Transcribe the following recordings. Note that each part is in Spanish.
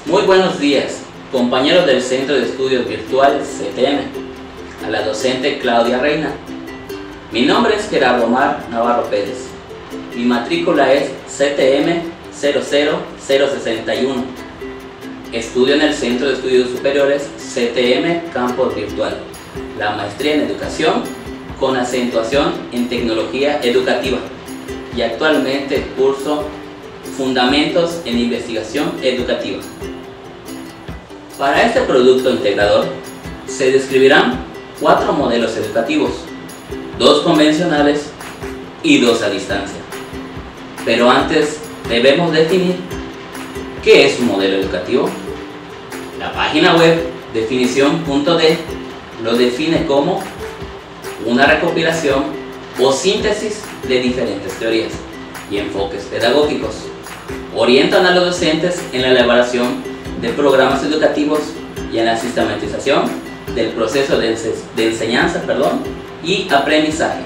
Muy buenos días, compañeros del Centro de Estudios Virtual CTM, a la docente Claudia Reina. Mi nombre es Gerardo Omar Navarro Pérez. Mi matrícula es CTM 00061. Estudio en el Centro de Estudios Superiores CTM Campus Virtual, la maestría en Educación con acentuación en Tecnología Educativa, y actualmente curso Fundamentos en Investigación Educativa. Para este producto integrador se describirán 4 modelos educativos, 2 convencionales y 2 a distancia. Pero antes debemos definir ¿qué es un modelo educativo? La página web definición.de lo define como una recopilación o síntesis de diferentes teorías y enfoques pedagógicos. Orientan a los docentes en la elaboración de programas educativos y en la sistematización del proceso de enseñanza y aprendizaje.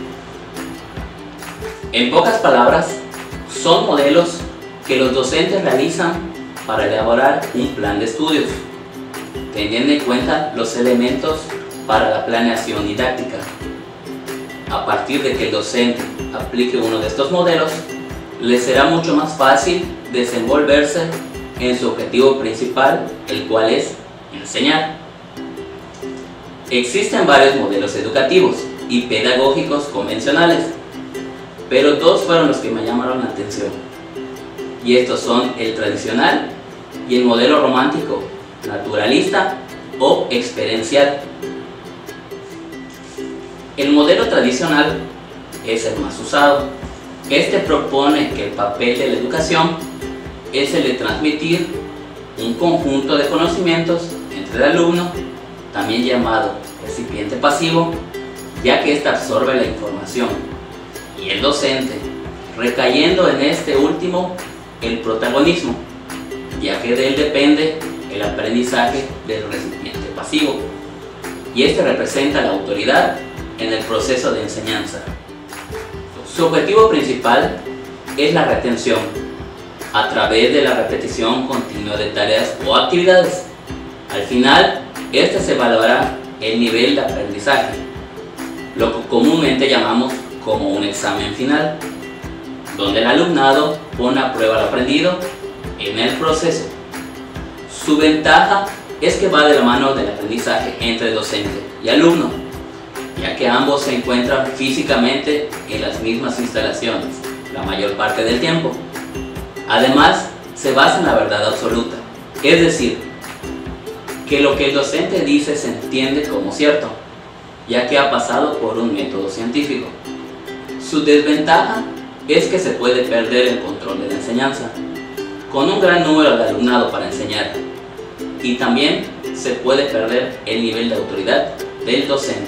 En pocas palabras, son modelos que los docentes realizan para elaborar un plan de estudios, teniendo en cuenta los elementos para la planeación didáctica. A partir de que el docente aplique uno de estos modelos, le será mucho más fácil desenvolverse en su objetivo principal, el cual es enseñar. Existen varios modelos educativos y pedagógicos convencionales, pero 2 fueron los que me llamaron la atención. Y estos son el tradicional y el modelo romántico, naturalista o experiencial. El modelo tradicional es el más usado. Este propone que el papel de la educación es el de transmitir un conjunto de conocimientos entre el alumno, también llamado recipiente pasivo, ya que éste absorbe la información, y el docente, recayendo en este último el protagonismo, ya que de él depende el aprendizaje del recipiente pasivo, y este representa la autoridad en el proceso de enseñanza. Su objetivo principal es la retención a través de la repetición continua de tareas o actividades. Al final, este se evaluará el nivel de aprendizaje, lo que comúnmente llamamos como un examen final, donde el alumnado pone a prueba lo aprendido en el proceso. Su ventaja es que va de la mano del aprendizaje entre docente y alumno, ya que ambos se encuentran físicamente en las mismas instalaciones la mayor parte del tiempo. Además, se basa en la verdad absoluta, es decir, que lo que el docente dice se entiende como cierto, ya que ha pasado por un método científico. Su desventaja es que se puede perder el control de la enseñanza, con un gran número de alumnado para enseñar, y también se puede perder el nivel de autoridad del docente.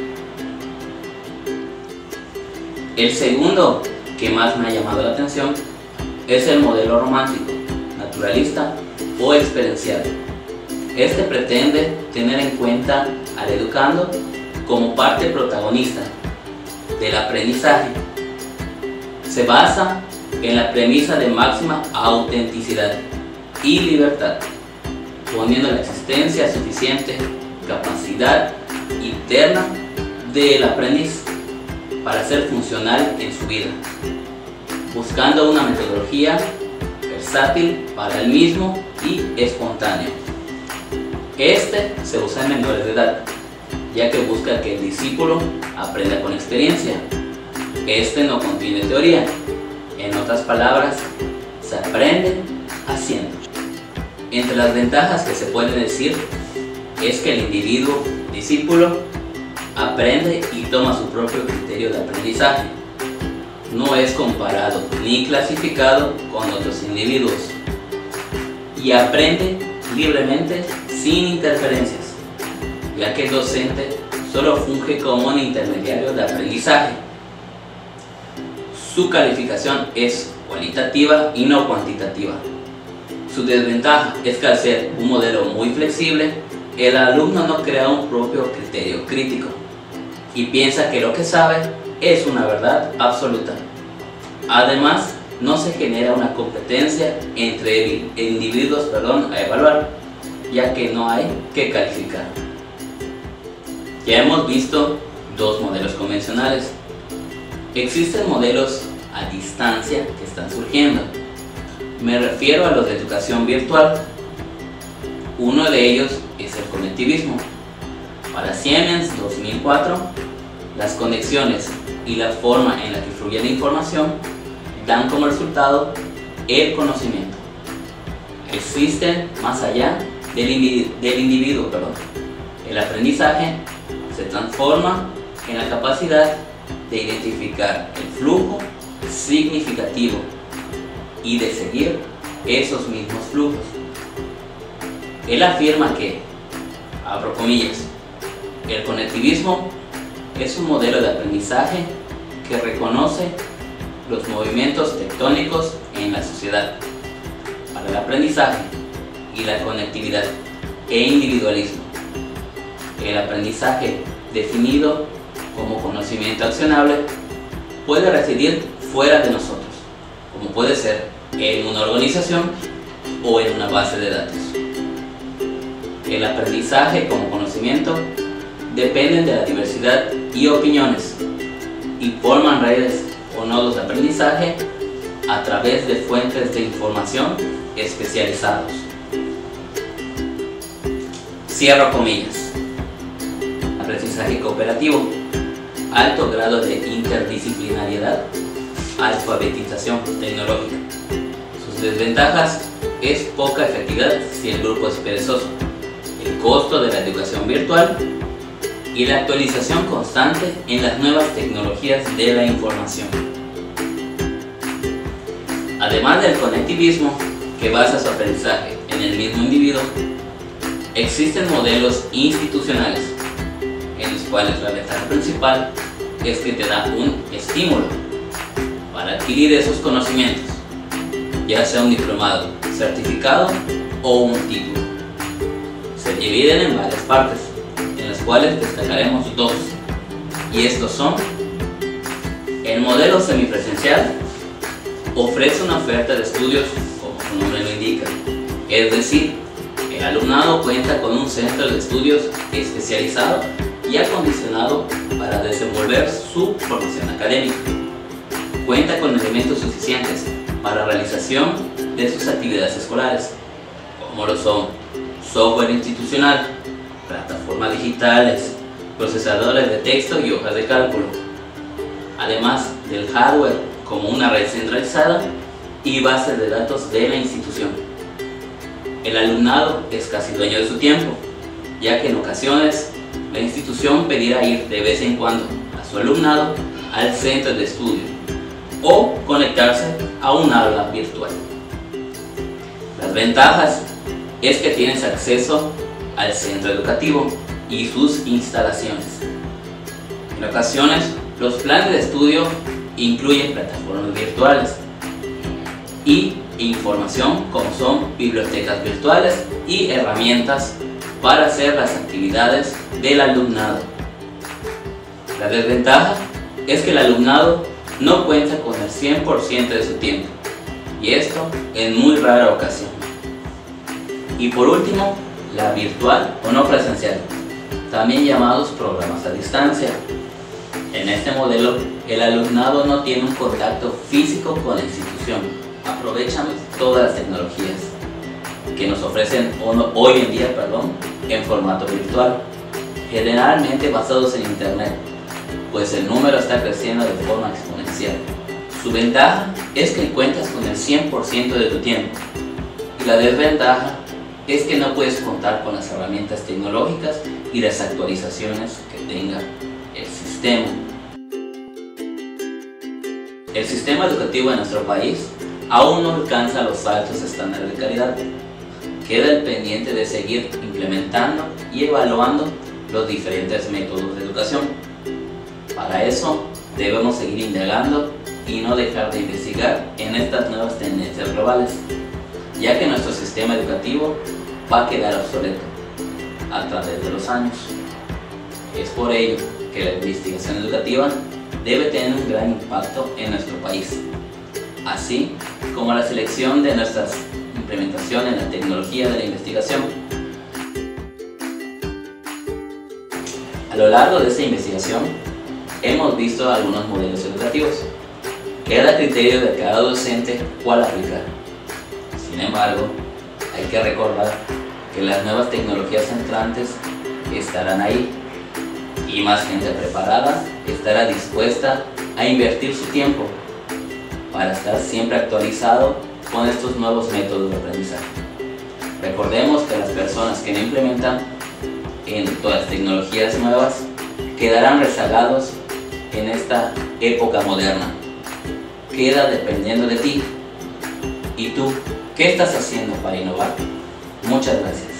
El segundo que más me ha llamado la atención es el modelo romántico, naturalista o experiencial. Este pretende tener en cuenta al educando como parte protagonista del aprendizaje. Se basa en la premisa de máxima autenticidad y libertad, poniendo la existencia suficiente capacidad interna del aprendiz para ser funcional en su vida, buscando una metodología versátil para el mismo y espontáneo. Este se usa en menores de edad, ya que busca que el discípulo aprenda con experiencia. Este no contiene teoría. En otras palabras, se aprende haciendo. Entre las ventajas que se pueden decir es que el individuo discípulo aprende y toma su propio criterio de aprendizaje. No es comparado ni clasificado con otros individuos y aprende libremente sin interferencias, ya que el docente solo funge como un intermediario de aprendizaje. Su calificación es cualitativa y no cuantitativa. Su desventaja es que al ser un modelo muy flexible, el alumno no crea un propio criterio crítico y piensa que lo que sabe es una verdad absoluta. Además, no se genera una competencia entre individuos a evaluar, ya que no hay que calificar. Ya hemos visto dos modelos convencionales. Existen modelos a distancia que están surgiendo. Me refiero a los de educación virtual. Uno de ellos es el conectivismo. Para Siemens 2004, las conexiones y la forma en la que fluye la información dan como resultado el conocimiento. Existen más allá del individuo. El aprendizaje se transforma en la capacidad de identificar el flujo significativo y de seguir esos mismos flujos. Él afirma que, abro comillas, el conectivismo es un modelo de aprendizaje que reconoce los movimientos tectónicos en la sociedad para el aprendizaje y la conectividad e individualismo. El aprendizaje, definido como conocimiento accionable, puede residir fuera de nosotros, como puede ser en una organización o en una base de datos. El aprendizaje como conocimiento dependen de la diversidad y opiniones y forman redes o nodos de aprendizaje a través de fuentes de información especializados. Cierro comillas. Aprendizaje cooperativo, alto grado de interdisciplinariedad, alfabetización tecnológica. Sus desventajas es poca efectividad si el grupo es perezoso, el costo de la educación virtual y la actualización constante en las nuevas tecnologías de la información. Además del conectivismo, que basa su aprendizaje en el mismo individuo, existen modelos institucionales, en los cuales la ventaja principal es que te da un estímulo para adquirir esos conocimientos, ya sea un diplomado, certificado o un título. Se dividen en varias partes, en las cuales destacaremos dos, y estos son: el modelo semipresencial ofrece una oferta de estudios como su nombre lo indica, es decir, el alumnado cuenta con un centro de estudios especializado y acondicionado para desenvolver su formación académica. Cuenta con elementos suficientes para la realización de sus actividades escolares, como lo son software institucional, plataformas digitales, procesadores de texto y hojas de cálculo, además del hardware como una red centralizada y bases de datos de la institución. El alumnado es casi dueño de su tiempo, ya que en ocasiones la institución pedirá ir de vez en cuando a su alumnado al centro de estudio o conectarse a un aula virtual. Las ventajas es que tienes acceso al centro educativo y sus instalaciones. En ocasiones, los planes de estudio incluyen plataformas virtuales y información como son bibliotecas virtuales y herramientas para hacer las actividades del alumnado. La desventaja es que el alumnado no cuenta con el 100% de su tiempo, y esto en muy rara ocasión. Y por último, la virtual o no presencial, también llamados programas a distancia. En este modelo, el alumnado no tiene un contacto físico con la institución. Aprovechan todas las tecnologías que nos ofrecen hoy en día en formato virtual, generalmente basados en internet, pues el número está creciendo de forma exponencial. Su ventaja es que cuentas con el 100% de tu tiempo, y la desventaja es que no puedes contar con las herramientas tecnológicas y las actualizaciones que tenga el sistema. El sistema educativo de nuestro país aún no alcanza los altos estándares de calidad. Queda el pendiente de seguir implementando y evaluando los diferentes métodos de educación. Para eso debemos seguir indagando y no dejar de investigar en estas nuevas tendencias globales, ya que nuestro sistema educativo va a quedar obsoleto a través de los años. Es por ello que la investigación educativa debe tener un gran impacto en nuestro país, así como la selección de nuestras implementaciones en la tecnología de la investigación. A lo largo de esta investigación hemos visto algunos modelos educativos. Queda a criterio de cada docente cuál aplicar. Sin embargo, hay que recordar que las nuevas tecnologías entrantes estarán ahí y más gente preparada estará dispuesta a invertir su tiempo para estar siempre actualizado con estos nuevos métodos de aprendizaje. Recordemos que las personas que no implementan en todas las tecnologías nuevas quedarán rezagados en esta época moderna. Queda dependiendo de ti. ¿Y tú qué estás haciendo para innovar? Muchas gracias.